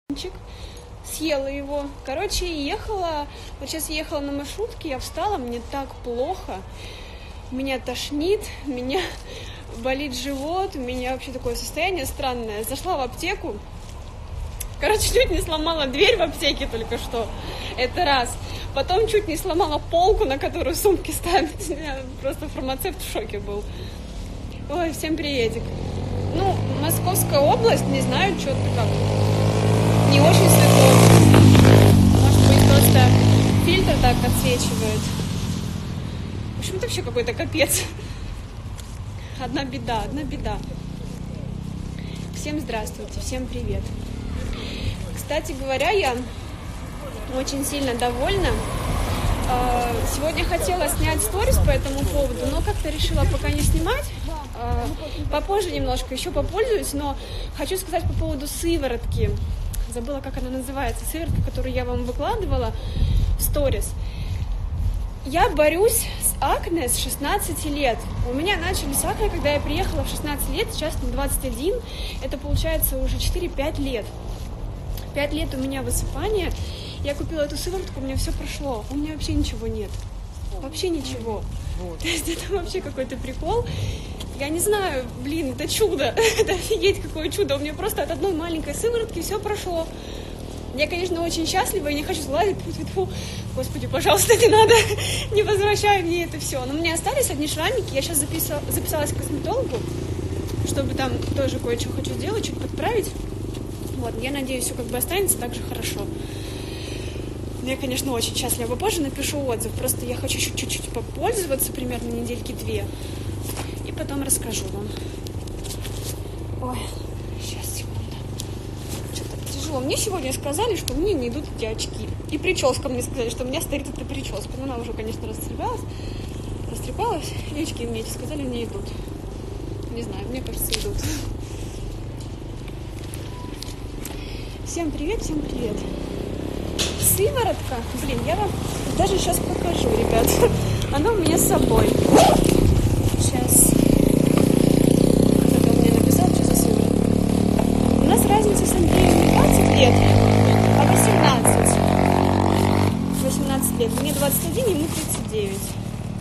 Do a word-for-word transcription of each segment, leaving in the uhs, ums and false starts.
съела его. Короче, ехала, вот сейчас ехала на маршрутке, я встала, мне так плохо, меня тошнит, меня болит живот, у меня вообще такое состояние странное. Зашла в аптеку, короче, чуть не сломала дверь в аптеке только что, это раз. Потом чуть не сломала полку, на которую сумки ставят. Просто фармацевт в шоке был. Ой, всем приветик. Ну, Московская область, не знаю, что-то как. Не очень светло. Может быть, просто фильтр так отсвечивает. В общем, это вообще какой-то капец. Одна беда, одна беда. Всем здравствуйте, всем привет. Кстати говоря, я очень сильно довольна. Сегодня хотела снять сторис по этому поводу, но как-то решила пока не снимать. Попозже немножко еще попользуюсь, но хочу сказать по поводу сыворотки. Забыла, как она называется. Сыворотка, которую я вам выкладывала в сторис. Я борюсь с акне с шестнадцати лет. У меня начались акне, когда я приехала в шестнадцать лет, сейчас на двадцать один. Это получается уже четыре-пять лет. пять лет у меня высыпание. Я купила эту сыворотку, у меня все прошло. У меня вообще ничего нет. Вообще ничего. То есть это вообще какой-то прикол. Я не знаю, блин, это чудо. Это офигеть, какое чудо. У меня просто от одной маленькой сыворотки все прошло. Я, конечно, очень счастлива и не хочу сгладить. Фу-фу-фу. Господи, пожалуйста, не надо. Не возвращай мне это все. Но у меня остались одни шрамики. Я сейчас записала, записалась к косметологу, чтобы там тоже кое-что хочу сделать, чуть подправить. Вот, я надеюсь, все как бы останется так же хорошо. Я, конечно, очень счастлива. Позже напишу отзыв. Просто я хочу еще чуть-чуть попользоваться, примерно недельки-две. И потом расскажу вам. Ой, сейчас, секунду. Что-то тяжело. Мне сегодня сказали, что мне не идут эти очки. И прическа мне сказали, что у меня стоит эта прическа. Но она уже, конечно, растрепалась. Растрепалась. И очки мне эти сказали, не идут. Не знаю, мне кажется, идут. Всем привет, всем привет. Сыворотка, блин, я вам даже сейчас покажу, ребят. Она у меня с собой. Сейчас. Кто-то мне написал, что за сыворотка. У нас разница с Андреем не двадцать лет, а восемнадцать. восемнадцать лет. Мне двадцать один, ему тридцать девять.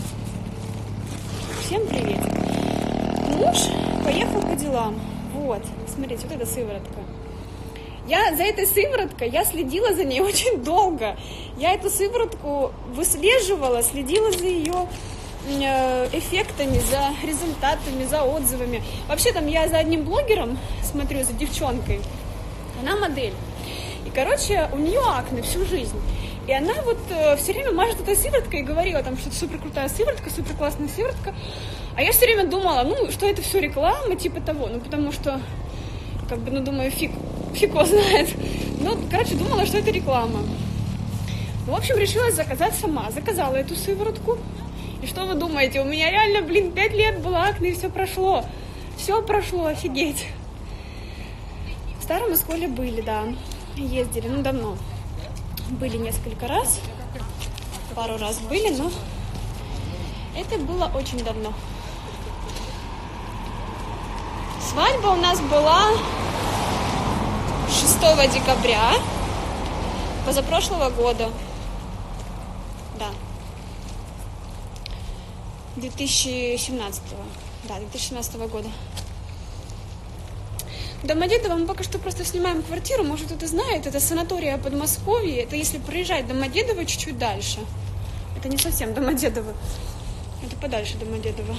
Всем привет. Муж поехал по делам. Вот, смотрите, вот эта сыворотка. Я за этой сывороткой, я следила за ней очень долго. Я эту сыворотку выслеживала, следила за ее эффектами, за результатами, за отзывами. Вообще там я за одним блогером смотрю, за девчонкой. Она модель. И, короче, у нее акне всю жизнь. И она вот все время мажет этой сывороткой и говорила, там, что это супер крутая сыворотка, супер классная сыворотка. А я все время думала, ну, что это все реклама, типа того. Ну, потому что, как бы, ну, думаю, фиг. Фиг его знает. Ну, короче, думала, что это реклама. В общем, решила заказать сама. Заказала эту сыворотку. И что вы думаете? У меня реально, блин, пять лет было акне, и все прошло. Все прошло, офигеть. В старом Осколе были, да. Ездили, ну, давно. Были несколько раз. Пару раз были, но это было очень давно. Свадьба у нас была шестого декабря позапрошлого года. Да. две тысячи семнадцатого. Да, две тысячи семнадцатого года. В Домодедово мы пока что просто снимаем квартиру. Может, кто-то знает, это санатория Подмосковье. Это если проезжать Домодедово чуть-чуть дальше. Это не совсем Домодедово. Это подальше Домодедово.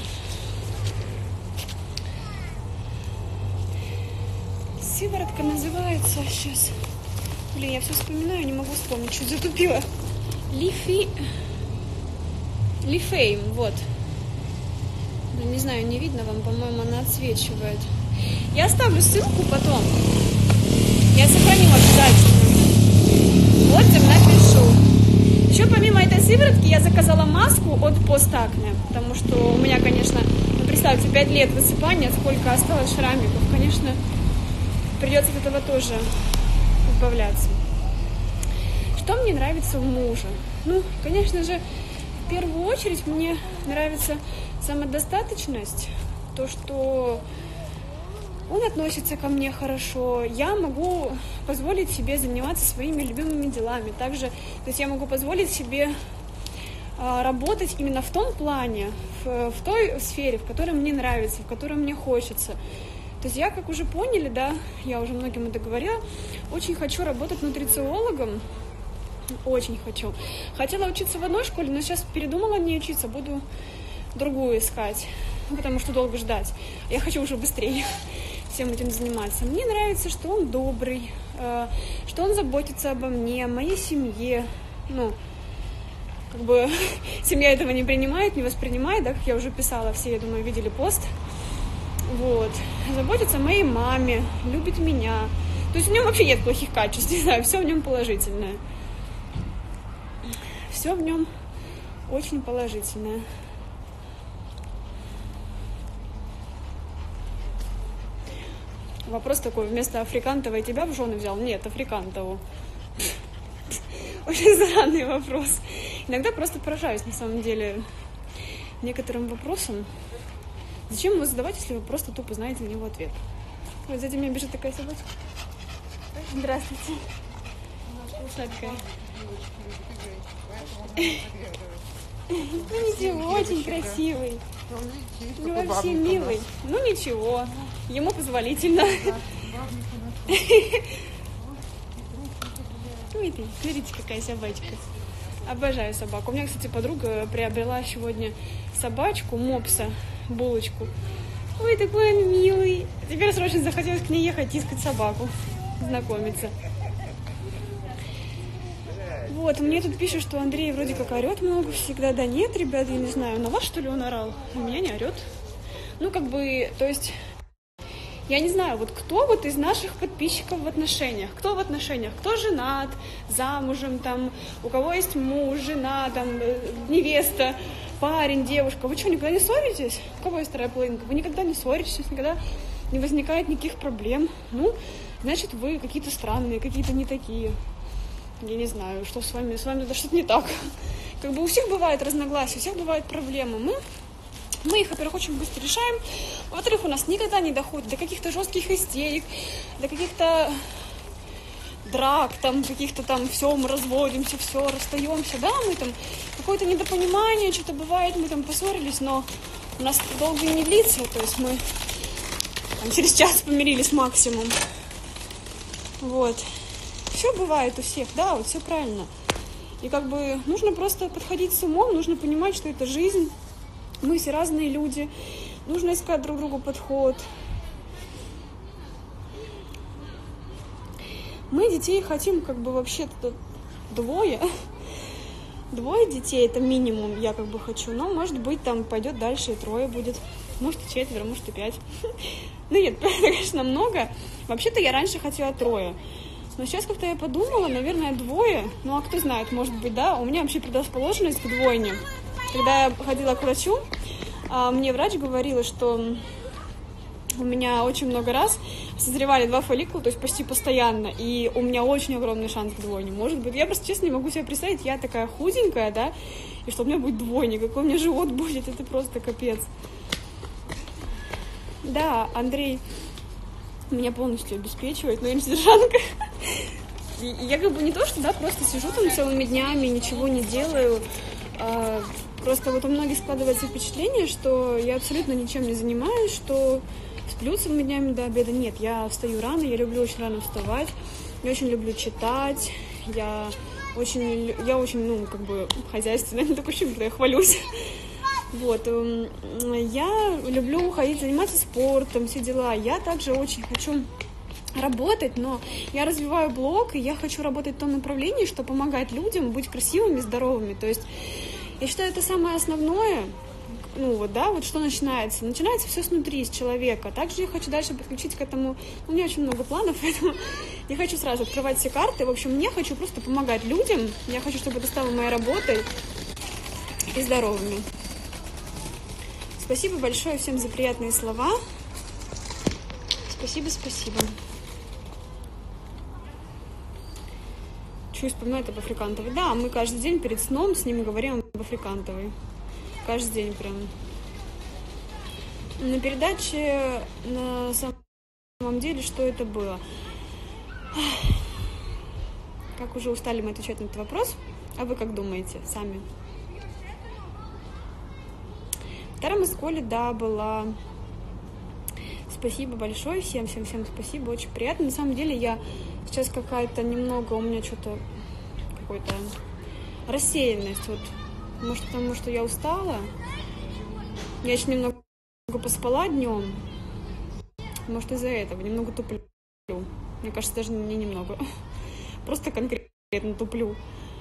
Сыворотка называется сейчас. Блин, я все вспоминаю, не могу вспомнить, чуть затупила. Лифи... Лифейм, вот. Блин, не знаю, не видно вам, по-моему, она отсвечивает. Я оставлю ссылку потом. Я сохраню обязательно. Отзыв напишу. Еще помимо этой сыворотки я заказала маску от постакне. Потому что у меня, конечно, ну, представьте, пять лет высыпания, сколько осталось шрамиков. Конечно, придется от этого тоже избавляться. Что мне нравится у мужа? Ну, конечно же, в первую очередь мне нравится самодостаточность. То, что он относится ко мне хорошо, я могу позволить себе заниматься своими любимыми делами. Также, то есть я могу позволить себе а, работать именно в том плане, в, в той сфере, в которой мне нравится, в которой мне хочется. То есть я, как уже поняли, да, я уже многим это говорила, очень хочу работать нутрициологом, очень хочу. Хотела учиться в одной школе, но сейчас передумала не учиться, буду другую искать, ну, потому что долго ждать. Я хочу уже быстрее всем этим заниматься. Мне нравится, что он добрый, что он заботится обо мне, о моей семье. Ну, как бы семья этого не принимает, не воспринимает, да, как я уже писала, все, я думаю, видели пост. Вот. Заботится о моей маме, любит меня. То есть в нем вообще нет плохих качеств, не знаю, все в нем положительное. Все в нем очень положительное. Вопрос такой, вместо Африкантова тебя в жены взял? Нет, Африкантову. Очень странный вопрос. Иногда просто поражаюсь, на самом деле, некоторым вопросам. Зачем его задавать, если вы просто тупо знаете на него ответ? Вот сзади меня бежит такая собачка. Здравствуйте. Сладкая. Ну ничего, очень красивый. Ну вообще милый. Ну ничего, ему позволительно. Ой ты, смотрите, какая собачка. Обожаю собаку. У меня, кстати, подруга приобрела сегодня собачку, мопса, булочку. Ой, такой он милый. Теперь срочно захотелось к ней ехать, искать собаку, знакомиться. Вот, мне тут пишут, что Андрей вроде как орет много всегда. Да нет, ребят, я не знаю, на вас, что ли, он орал? У меня не орет. Ну, как бы, то есть, я не знаю, вот кто вот из наших подписчиков в отношениях? Кто в отношениях? Кто женат, замужем, там, у кого есть муж, жена, там, невеста, парень, девушка? Вы что, никогда не ссоритесь? У кого есть вторая половинка? Вы никогда не ссоритесь, никогда не возникает никаких проблем. Ну, значит, вы какие-то странные, какие-то не такие. Я не знаю, что с вами, с вами да что-то не так. Как бы у всех бывают разногласия, у всех бывают проблемы. Мы, мы их, во-первых, очень быстро решаем. Во-вторых, у нас никогда не доходит до каких-то жестких истерик, до каких-то драк, там, каких-то там, все, мы разводимся, все, расстаемся, да, мы там, какое-то недопонимание, что-то бывает, мы там поссорились, но у нас это долго не длится, то есть мы там, через час помирились максимум. Вот. Все бывает у всех, да, вот все правильно. И как бы нужно просто подходить с умом, нужно понимать, что это жизнь. Мы все разные люди. Нужно искать друг другу подход. Мы детей хотим как бы вообще-то двое. Двое детей, это минимум, я как бы хочу. Но, может быть, там пойдет дальше и трое будет. Может, и четверо, может, и пять. Ну нет, конечно, много. Вообще-то я раньше хотела трое. Но сейчас как-то я подумала, наверное, двое. Ну, а кто знает, может быть, да. У меня вообще предрасположенность к двойне. Когда я ходила к врачу, мне врач говорила, что у меня очень много раз созревали два фолликула, то есть почти постоянно. И у меня очень огромный шанс к двойне. Может быть, я просто, честно, не могу себе представить, я такая худенькая, да, и что у меня будет двойня, какой у меня живот будет, это просто капец. Да, Андрей меня полностью обеспечивает, но я не содержанка. И я как бы не то, что, да, просто сижу там целыми днями, ничего не делаю. А, просто вот у многих складывается впечатление, что я абсолютно ничем не занимаюсь, что сплю целыми днями до обеда. Нет, я встаю рано, я люблю очень рано вставать, я очень люблю читать, я очень, я очень, ну, как бы хозяйственная, не так очень, я хвалюсь. Вот, я люблю ходить, заниматься спортом, все дела. Я также очень хочу работать, но я развиваю блог, и я хочу работать в том направлении, что помогает людям быть красивыми, здоровыми. То есть я считаю, это самое основное. Ну вот, да, вот что начинается. Начинается все снутри, с человека. Также я хочу дальше подключить к этому. У меня очень много планов, поэтому не хочу сразу открывать все карты. В общем, я хочу просто помогать людям. Я хочу, чтобы это стало моей работой и здоровыми. Спасибо большое всем за приятные слова. Спасибо, спасибо. Чего вспоминать об Африкантовой? Да, мы каждый день перед сном с ними говорим об Африкантовой. Каждый день прям. На передаче на самом деле, что это было? Как уже устали мы отвечать на этот вопрос? А вы как думаете сами? В втором школе, да, была... Спасибо большое всем, всем, всем спасибо, очень приятно. На самом деле я сейчас какая-то немного, у меня что-то, какой-то рассеянность. Вот, может, потому что я устала. Я еще немного поспала днем. Может, из-за этого немного туплю. Мне кажется, даже не немного. Просто конкретно туплю.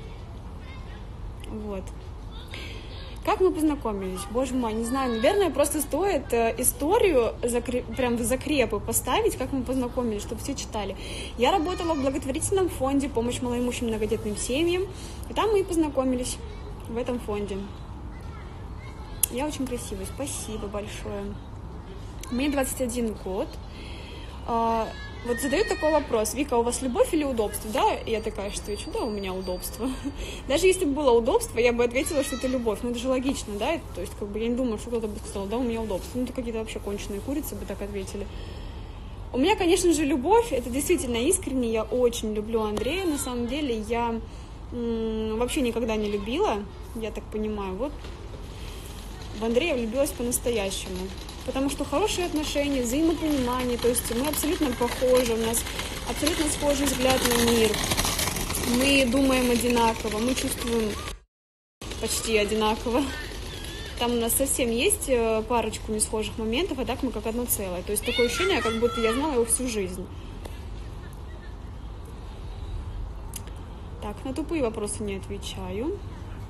Вот. Как мы познакомились? Боже мой, не знаю, наверное, просто стоит историю закреп... прям в закрепы поставить, как мы познакомились, чтобы все читали. Я работала в благотворительном фонде «Помощь малоимущим многодетным семьям», и там мы и познакомились в этом фонде. Я очень красивая, спасибо большое. Мне двадцать один год. Вот задают такой вопрос: Вика, у вас любовь или удобство? Да, я такая, что отвечу, да, у меня удобство. Даже если бы было удобство, я бы ответила, что это любовь. Ну, это же логично, да? То есть, как бы, я не думаю, что кто-то бы сказал, да, у меня удобство. Ну, это какие-то вообще конченые курицы бы так ответили. У меня, конечно же, любовь, это действительно искренне. Я очень люблю Андрея, на самом деле. Я м- вообще никогда не любила, я так понимаю. Вот в Андрея влюбилась по-настоящему. Потому что хорошие отношения, взаимопонимание, то есть мы абсолютно похожи, у нас абсолютно схожий взгляд на мир. Мы думаем одинаково, мы чувствуем почти одинаково. Там у нас совсем есть парочку несхожих моментов, а так мы как одно целое. То есть такое ощущение, как будто я знала его всю жизнь. Так, на тупые вопросы не отвечаю.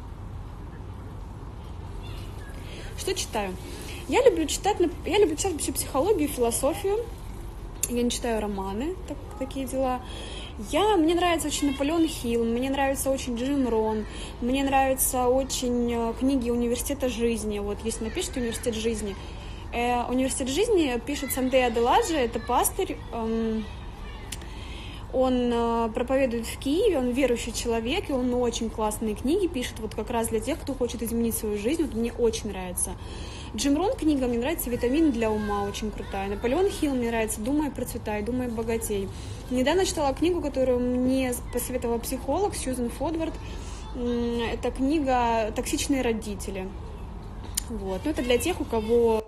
Что читаю? Я люблю читать, я люблю читать вообще психологию, философию. Я не читаю романы, так, такие дела. Я, мне нравится очень Наполеон Хилл, мне нравится очень Джим Рон, мне нравятся очень книги «Университета жизни». Вот, если напишите «Университет жизни». Э, «Университет жизни» пишет Сандей Аделаджи, это пастырь. Эм, он э, проповедует в Киеве, он верующий человек, и он очень классные книги пишет, вот как раз для тех, кто хочет изменить свою жизнь. Вот мне очень нравится. Джим Рон книга, мне нравится «Витамин для ума», очень крутая. Наполеон Хилл мне нравится «Думай, процветай», «Думай, богатей». Недавно читала книгу, которую мне посоветовала психолог Сьюзен Фодвард. Это книга «Токсичные родители». Вот. Ну, это для тех, у кого